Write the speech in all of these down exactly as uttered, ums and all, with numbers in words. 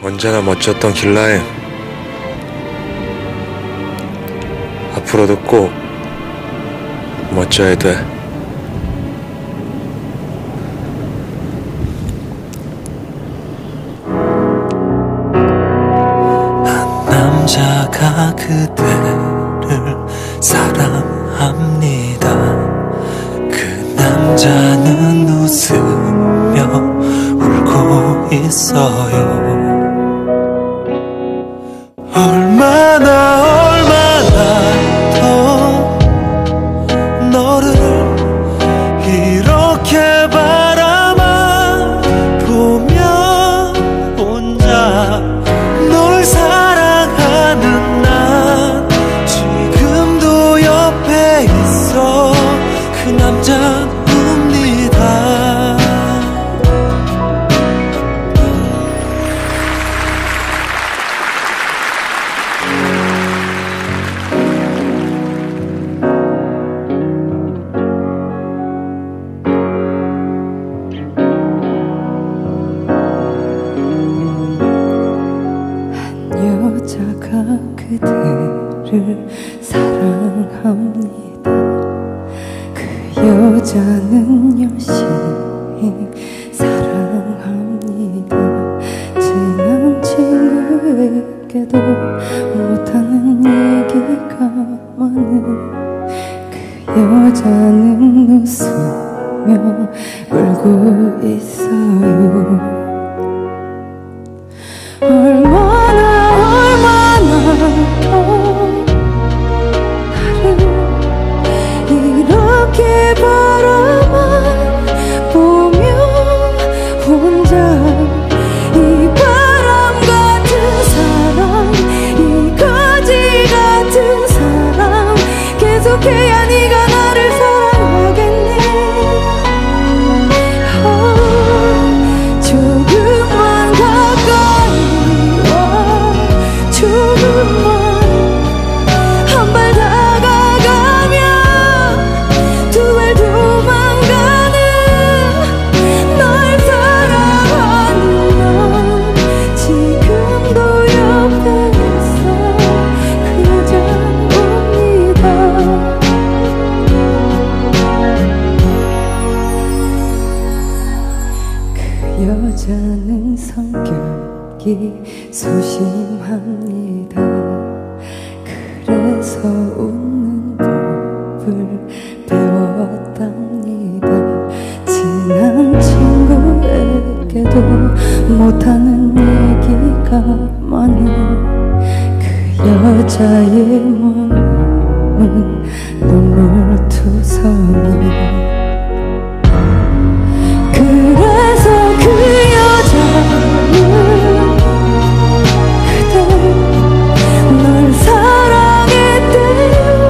언제나 멋졌던 길라임, 앞으로도 꼭 멋져야 돼. 한 남자가 그대를 사랑합니다. 그 남자는 웃으며 울고 있어요. 얼마나 얼마나 더 너를 이렇게 바라만 보며 혼자 널 사랑하는 난 지금도 옆에 있어. 그 남자 웁니다. 여자가 그대를 사랑합니다. 그 여자는 열심히 사랑합니다. 친한 친구에게도 못하는 얘기가 많은 그 여자는 웃으며 울고 있어요. 얼마나 얼마나 더 나를 이렇게 바라만 보며 혼자 이 바람 같은 사랑, 이 거지 같은 사랑 계속해야 네가 나를 사랑하겠니? 어, 조금만 가까이 와, 조금만 한 발 다가가면 두 발 도망가는 널 사랑하는 넌 지금도 옆에 있어. 그 여자는 옵니다. 그 여자는 성격이 소심합니다. 그래서 웃는 법을 배웠답니다. 친한 친구에게도 못하는 얘기가 많은 그 여자의 몸은 눈물투성이. 그래서 그 여자는 그대 널 사랑했대요.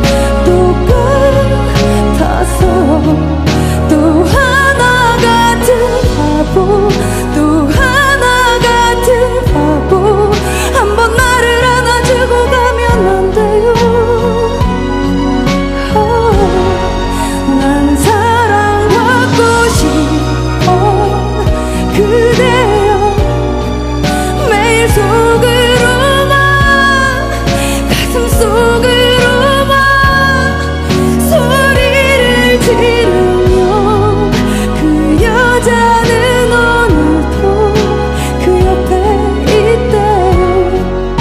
똑같아서 또 하나 같은 바보, 또 하나 같은 바보. 한번 나를 안아주고 가면 안 돼요. 어, 난 사랑받고 싶어. 그대여 매일 속으로만, 가슴 속으로만 소리를 지르며 그 여자는 오늘도 그 옆에 있대요.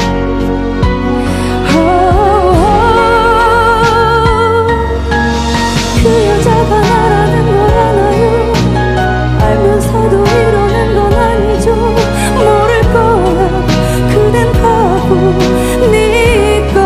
그 여자가 나라는 걸 알아요. 알면서도 이러는 건 아니죠. 모를 거야. 그댄 바보니까.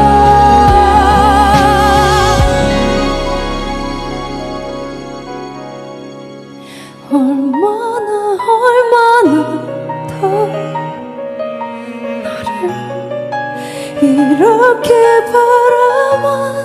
얼마나 얼마나 더 나를 이렇게 바라만